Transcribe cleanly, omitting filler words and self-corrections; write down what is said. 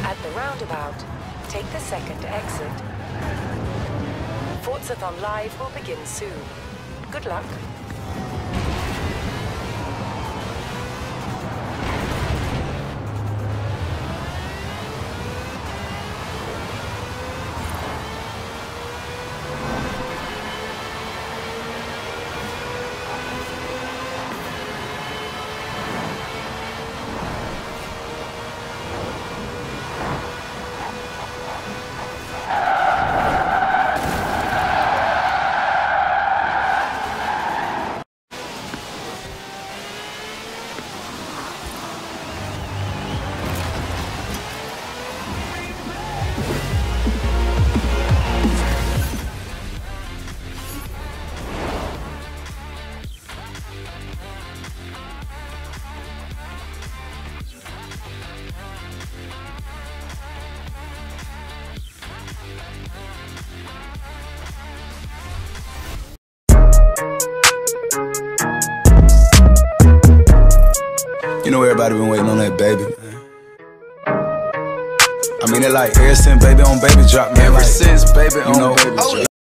At the roundabout, take the second exit. Forzathon Live will begin soon. Good luck. You know everybody been waiting on that baby, man. I mean it like ever since baby on baby drop, man. Ever like, since baby on baby drop.